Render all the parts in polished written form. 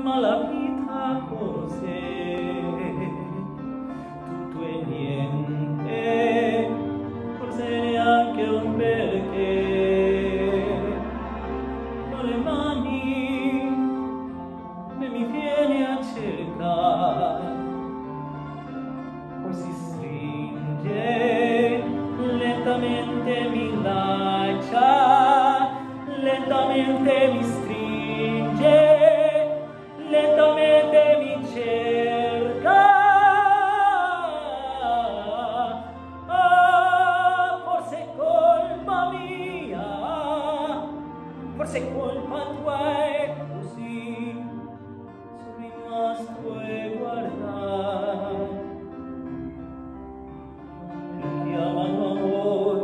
ma la vita cos'è? Tutto e niente, forse neanche un perché. Con le mani me mi viene a cercare, poi si stringe, lentamente mi lascia, lentamente mi stringe, lentamente mi cerca. Ah, forse è colpa mia, forse è colpa tua, è così. Sono rimasto e guardare. Lo chiamano amor,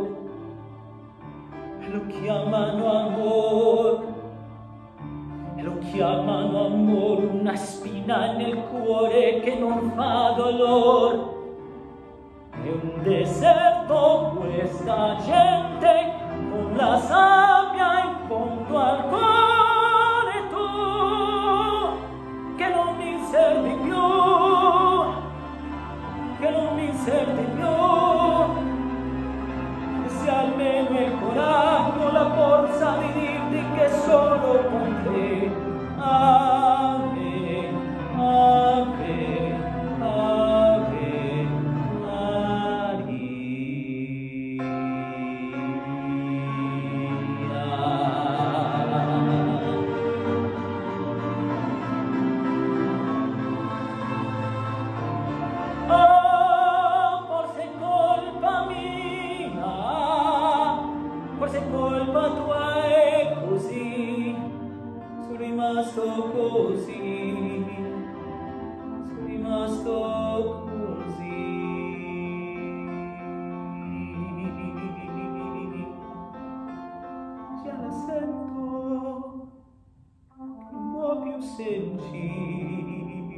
lo chiamano amor, lo chiamano amor, una spina nel cuore che non fa dolor. È un deserto questa gente, con la sabbia in fondo al cuore, tu che non mi servi più, che non mi servi più. E se almeno il coraggio, la forza di dirti che solo con te ave, ave, ave Maria. Forse è colpa mia, forse è colpa tua, è così. Sono rimasto così, sono rimasto così. Già la sento, non può più sentire.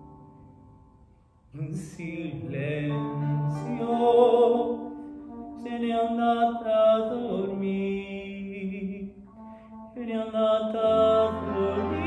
In silenzio se n'è andata a dormire, se n'è andata a dormire.